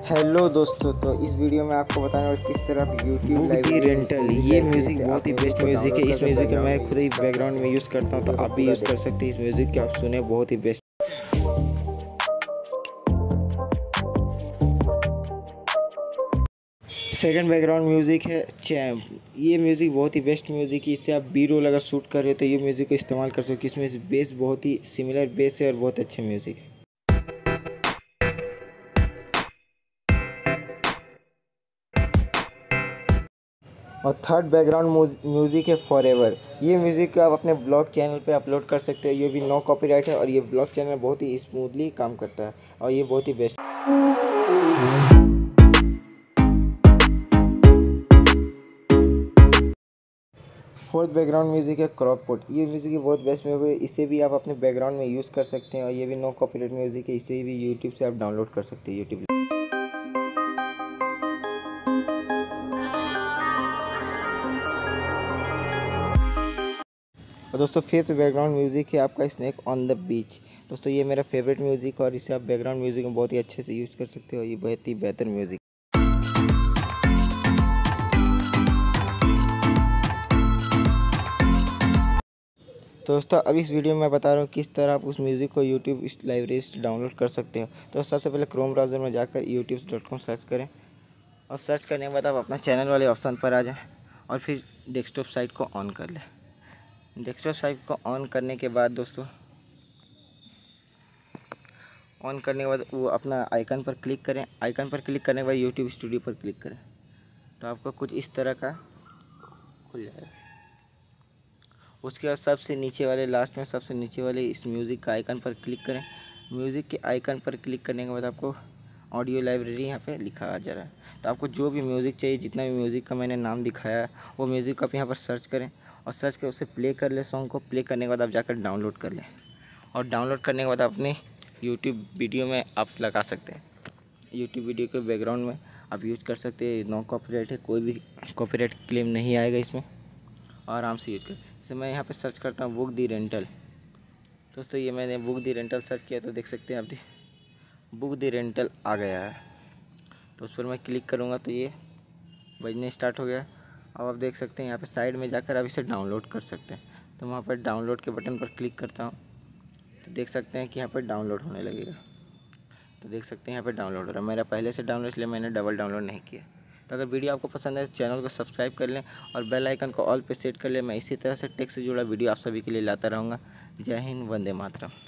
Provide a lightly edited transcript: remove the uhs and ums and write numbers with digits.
Hello दोस्तों, तो इस वीडियो में आपको बताने वाला किस तरह आप यूट्यूब बुक रेंटल। ये म्यूज़िक बहुत ही बेस्ट म्यूज़िक है। इस म्यूज़िक को मैं खुद ही बैकग्राउंड में यूज़ करता हूँ, तो आप भी यूज़ कर सकते हैं। इस म्यूज़िक को आप सुने, बहुत ही बेस्ट। सेकंड बैकग्राउंड म्यूज़िक है चैम्प। ये म्यूज़िक बहुत ही बेस्ट म्यूज़िक है। इससे आप बी रोल अगर शूट कर रहे हो तो ये म्यूज़िक को इस्तेमाल कर सकते हो। इसमें बेस बहुत ही सिमिलर बेस है और बहुत अच्छा म्यूज़िक है। और थर्ड बैकग्राउंड म्यूज़िक है फॉरएवर। ये म्यूज़िक को आप अपने ब्लॉग चैनल पे अपलोड कर सकते हो। ये भी नो कॉपीराइट है और ये ब्लॉग चैनल बहुत ही स्मूथली काम करता है और ये बहुत ही बेस्ट। फोर्थ बैकग्राउंड म्यूज़िक है क्रॉकपुट। ये म्यूज़िक की बहुत बेस्ट म्यूज़िक है। इसे भी आप अपने बैकग्राउंड में यूज़ कर सकते हैं और ये भी नो कॉपीराइट म्यूज़िक है। इसे भी यूट्यूब से आप डाउनलोड कर सकते हैं यूट्यूब। और दोस्तों फिफ्थ बैकग्राउंड म्यूज़िक है आपका स्नेक ऑन द बीच। दोस्तों ये मेरा फेवरेट म्यूज़िक और इसे आप बैकग्राउंड म्यूज़िक में बहुत ही अच्छे से यूज़ कर सकते हो। ये बहुत ही बेहतर म्यूज़िक। तो दोस्तों अब इस वीडियो में मैं बता रहा हूँ किस तरह आप उस म्यूज़िक को यूट्यूब इस लाइब्रेरी से डाउनलोड कर सकते हो। तो सबसे पहले क्रोम ब्राउज़र में जाकर youtube.com सर्च करें और सर्च करने के बाद आप अपना चैनल वाले ऑप्शन पर आ जाएं और फिर डेस्कटॉप साइट को ऑन कर लें। डेस्कटॉप साइट को ऑन करने के बाद दोस्तों वो अपना आइकन पर क्लिक करें। आइकन पर क्लिक करने के बाद यूट्यूब स्टूडियो पर क्लिक करें तो आपको कुछ इस तरह का खुल जाएगा। उसके बाद सबसे नीचे वाले लास्ट में सबसे नीचे वाले इस म्यूज़िक का आइकन पर क्लिक करें। म्यूज़िक के आइकन पर क्लिक करने के बाद आपको ऑडियो लाइब्रेरी यहाँ पे लिखा आ जा रहा है। तो आपको जो भी म्यूज़िक चाहिए, जितना भी म्यूज़िक का मैंने नाम दिखाया है वो म्यूज़िक को आप यहाँ पर सर्च करें और सर्च कर उसे प्ले कर लें। सॉन्ग को प्ले करने के बाद आप जाकर डाउनलोड कर लें और डाउनलोड करने के बाद अपने यूट्यूब वीडियो में आप लगा सकते हैं। यूट्यूब वीडियो के बैकग्राउंड में आप यूज़ कर सकते हैं। नो कॉपीराइट है, कोई भी कॉपीराइट क्लेम नहीं आएगा इसमें। आराम से यूज कर। जैसे मैं यहाँ पे सर्च करता हूँ बुक दी रेंटल। दोस्तों ये मैंने बुक दी रेंटल सर्च किया तो देख सकते हैं आप बुक दी रेंटल आ गया है। तो उस पर मैं क्लिक करूँगा तो ये बजने स्टार्ट हो गया। अब आप देख सकते हैं यहाँ पे साइड में जाकर आप इसे डाउनलोड कर सकते हैं। तो वहाँ पर डाउनलोड के बटन पर क्लिक करता हूँ तो देख सकते हैं कि यहाँ पर डाउनलोड होने लगेगा। तो देख सकते हैं यहाँ पे डाउनलोड हो रहा है। मेरा पहले से डाउनलोड, इसलिए मैंने डबल डाउनलोड नहीं किया। तो अगर वीडियो आपको पसंद है तो चैनल को सब्सक्राइब कर लें और बेल आइकन को ऑल पे सेट कर लें। मैं इसी तरह से टेक से जुड़ा वीडियो आप सभी के लिए लाता रहूँगा। जय हिंद, वंदे मातरम।